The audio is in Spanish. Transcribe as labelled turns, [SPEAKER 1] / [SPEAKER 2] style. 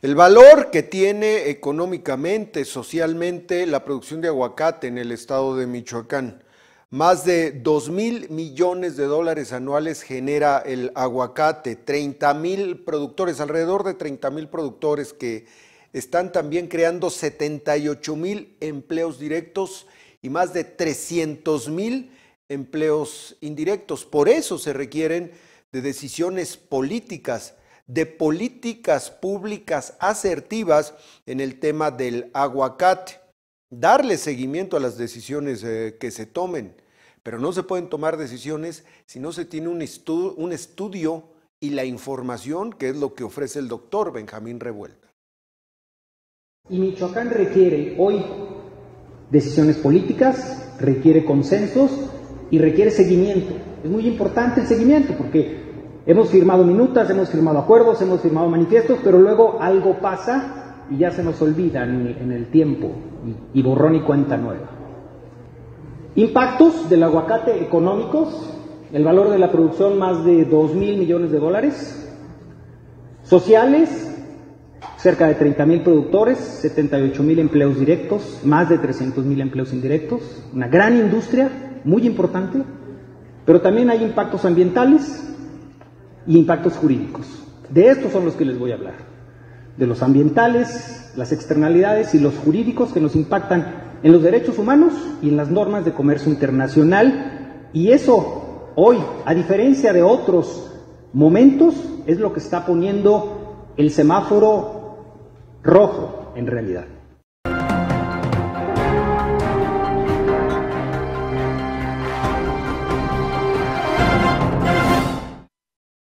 [SPEAKER 1] El valor que tiene económicamente, socialmente, la producción de aguacate en el estado de Michoacán. Más de 2,000 millones de dólares anuales genera el aguacate, 30,000 productores, alrededor de 30,000 productores que están también creando 78,000 empleos directos y más de 300,000 empleos indirectos. Por eso se requieren de decisiones políticas, de políticas públicas asertivas en el tema del aguacate. Darle seguimiento a las decisiones que se tomen, pero no se pueden tomar decisiones si no se tiene un estudio y la información, que es lo que ofrece el doctor Benjamín Revuelta.
[SPEAKER 2] Y Michoacán requiere hoy decisiones políticas, requiere consensos y requiere seguimiento. Es muy importante el seguimiento porque hemos firmado minutas, hemos firmado acuerdos, hemos firmado manifiestos, pero luego algo pasa y ya se nos olvida en el tiempo y borrón y cuenta nueva. Impactos del aguacate económicos, el valor de la producción más de 2,000 millones de dólares. Sociales, cerca de 30,000 productores, 78,000 empleos directos, más de 300,000 empleos indirectos, una gran industria, muy importante, pero también hay impactos ambientales y impactos jurídicos. De estos son los que les voy a hablar, de los ambientales, las externalidades y los jurídicos que nos impactan en los derechos humanos y en las normas de comercio internacional, y eso hoy, a diferencia de otros momentos, es lo que está poniendo el semáforo rojo en realidad.